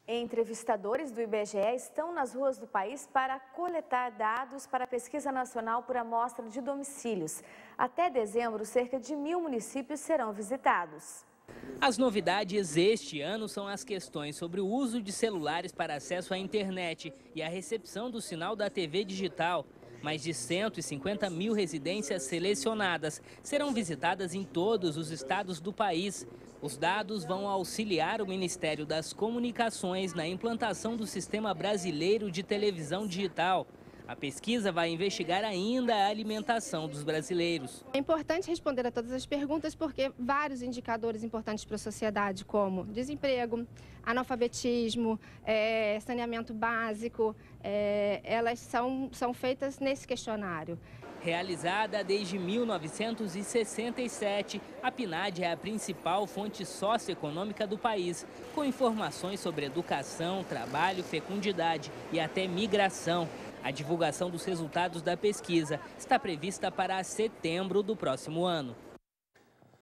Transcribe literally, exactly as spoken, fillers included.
Entrevistadores do I B G E estão nas ruas do país para coletar dados para a pesquisa nacional por amostra de domicílios. Até dezembro, cerca de mil municípios serão visitados. As novidades este ano são as questões sobre o uso de celulares para acesso à internet e a recepção do sinal da T V digital. Mais de cento e cinquenta mil residências selecionadas serão visitadas em todos os estados do país. Os dados vão auxiliar o Ministério das Comunicações na implantação do Sistema Brasileiro de Televisão Digital. A pesquisa vai investigar ainda a alimentação dos brasileiros. É importante responder a todas as perguntas porque vários indicadores importantes para a sociedade, como desemprego, analfabetismo, é, saneamento básico, é, elas são, são feitas nesse questionário. Realizada desde mil novecentos e sessenta e sete, a PNAD é a principal fonte socioeconômica do país, com informações sobre educação, trabalho, fecundidade e até migração. A divulgação dos resultados da pesquisa está prevista para setembro do próximo ano.